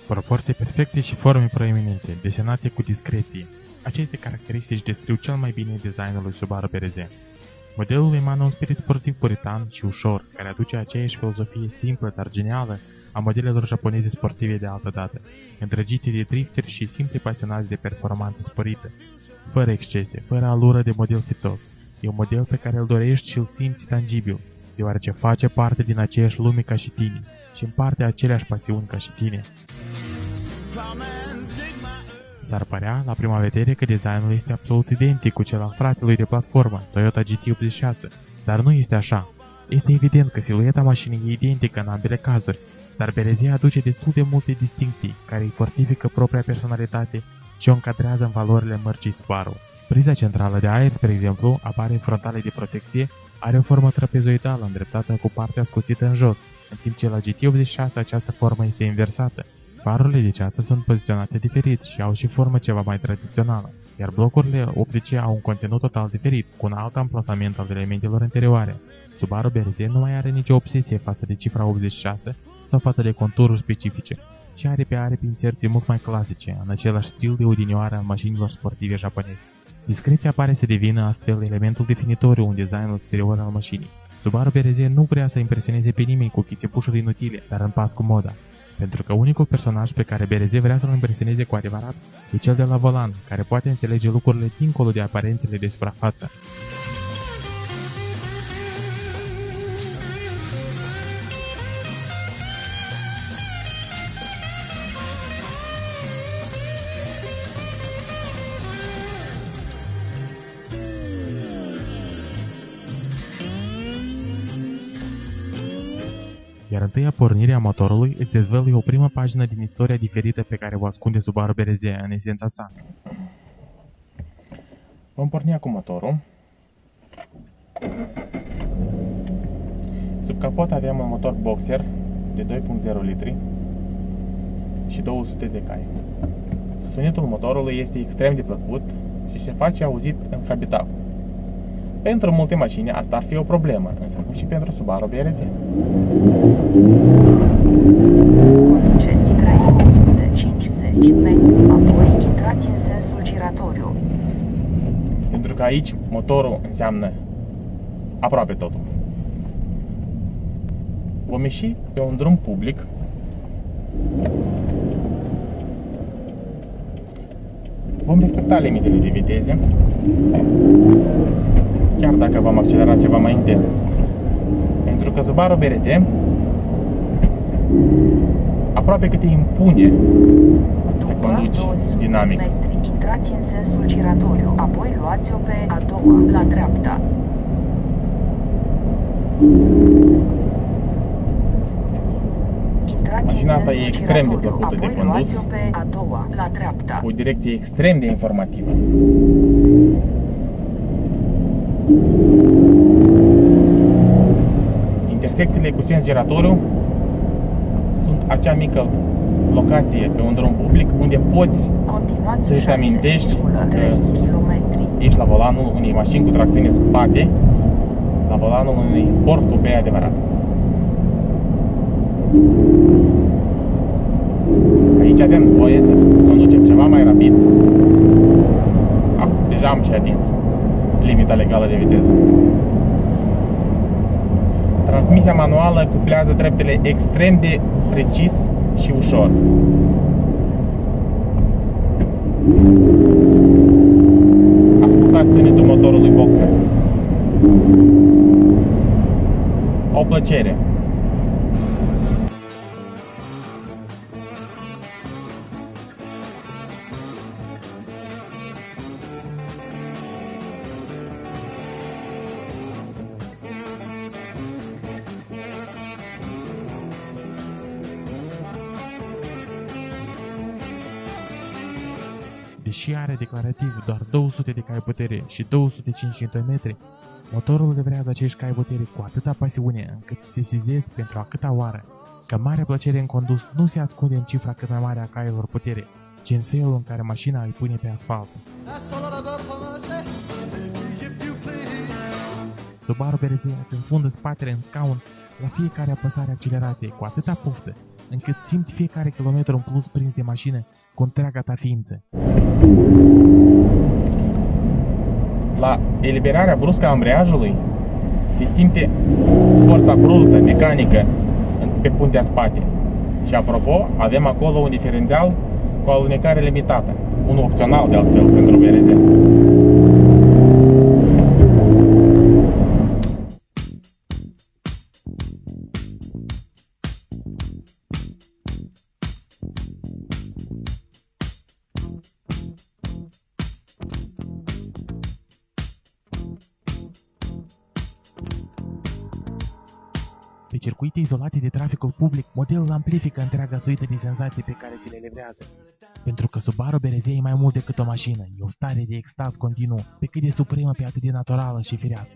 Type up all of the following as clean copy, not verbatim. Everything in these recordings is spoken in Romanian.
Proporții perfecte și forme proeminente, desenate cu discreție. Aceste caracteristici descriu cel mai bine designul lui Subaru BRZ. Modelul emană un spirit sportiv puritan și ușor, care aduce aceeași filozofie simplă, dar genială, a modelelor japoneze sportive de altă dată, îndrăgite de drifteri și simpli pasionați de performanță sporită, fără excese, fără alură de model fițos. E un model pe care îl dorești și îl simți tangibil, deoarece face parte din aceeași lume ca și tine și împarte aceleași pasiuni ca și tine. S-ar părea, la prima vedere, că designul este absolut identic cu cel al fratelui de platformă, Toyota GT86, dar nu este așa. Este evident că silueta mașinii e identică în ambele cazuri, dar BRZ aduce destul de multe distincții, care îi fortifică propria personalitate și o încadrează în valorile mărcii Subaru. Priza centrală de aer, spre exemplu, apare în frontale de protecție, are o formă trapezoidală îndreptată cu partea scuțită în jos, în timp ce la GT86 această formă este inversată. Farurile de ceață sunt poziționate diferit și au și formă ceva mai tradițională, iar blocurile optice au un conținut total diferit, cu un alt amplasament al elementelor interioare. Subaru BRZ nu mai are nicio obsesie față de cifra 86 sau față de contururi specifice și are pe aripi inserții mult mai clasice, în același stil de odinioară al mașinilor sportive japoneze. Discreția pare să devină astfel elementul definitoriu în designul exterior al mașinii. Subaru BRZ nu vrea să impresioneze pe nimeni cu chițepușuri inutile, dar în pas cu moda. Pentru că unicul personaj pe care BRZ vrea să-l impresioneze cu adevărat e cel de la volan, care poate înțelege lucrurile dincolo de aparențele de suprafață. Iar întâia pornire a motorului îți dezvăluie o primă pagină din istoria diferită pe care o ascunde Subaru BRZ în esența sa. Vom porni acum motorul. Sub capot avem un motor boxer de 2.0 litri și 200 de cai. Sunetul motorului este extrem de plăcut și se face auzit în habitat. Pentru multe mașini asta ar fi o problemă, însă nu și pentru Subaru BRZ. Conduceți 350 metri, apoi intrați în sensul giratoriu. Pentru că aici motorul înseamnă aproape totul. Vom ieși pe un drum public. Vom respecta limitele de viteze, chiar dacă vom accelera ceva mai intens. Pentru că Subaru BRZ aproape că te impune să conduci dinamic. Intrați în sensul giratoriu, apoi luați-o pe a doua, la dreapta. Mașina asta e extrem de plăcută de condus, pe a doua, la dreapta. cu o direcție extrem de informativă. Intersecțiile cu sens giratoriu sunt acea mică locație pe un drum public unde poți să-ți amintești că ești la volanul unei mașini cu tracțiune spate, la volanul unui sport coupe adevărat. Aici avem voie să conducem ceva mai rapid. Deja am și atins limita legală de viteză. Transmisia manuală cuplează treptele extrem de precis și ușor. Ascultați sunetul motorului boxer. O plăcere! Deși are declarativ doar 200 de cai putere și 205 Nm, motorul livrează acești cai putere cu atâta pasiune încât se sesizez pentru a câta oară că marea plăcere în condus nu se ascunde în cifra cât mai mare a cailor putere, ci în felul în care mașina îi pune pe asfalt. Subaru BRZ îți înfundă spatele în scaun la fiecare apăsare accelerației cu atâta poftă, încât simți fiecare kilometru în plus prins de mașină cu întreaga ta ființă. La eliberarea bruscă a ambreiajului se simte forța brută, mecanică, pe puntea spate. Și apropo, avem acolo un diferențial cu alunecare limitată. Unul opțional, de altfel, pentru VRZ. Pe circuite izolate de traficul public, modelul amplifică întreaga suită de senzații pe care ți le livrează. Pentru că Subaru BRZ e mai mult decât o mașină, e o stare de extaz continuu, pe cât de supremă, pe atât de naturală și firească.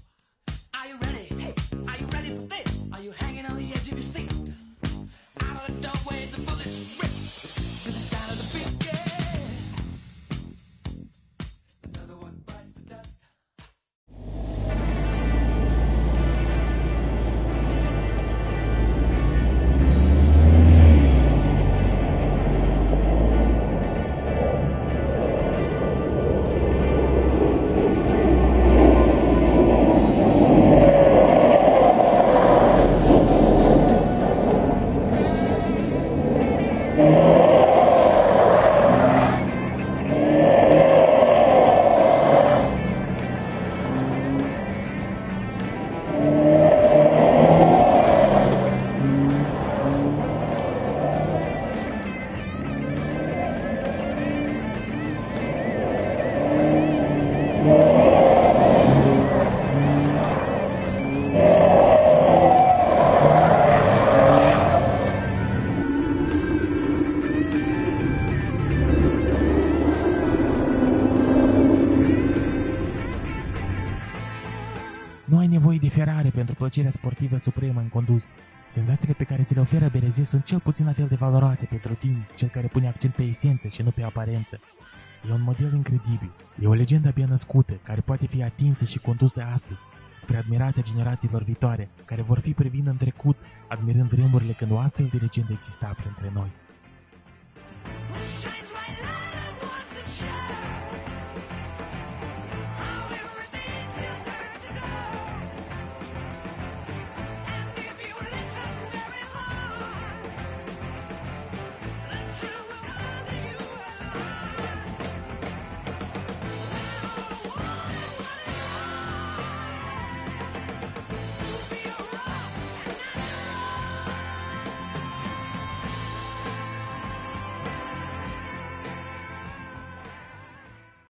Nu ai nevoie de Ferrari pentru plăcerea sportivă supremă în condus. Senzațiile pe care ți le oferă BRZ sunt cel puțin la fel de valoroase pentru tine, cel care pune accent pe esență și nu pe aparență. E un model incredibil. E o legendă abia născută, care poate fi atinsă și condusă astăzi, spre admirația generațiilor viitoare, care vor fi privind în trecut, admirând vremurile când o astfel de legendă exista printre noi.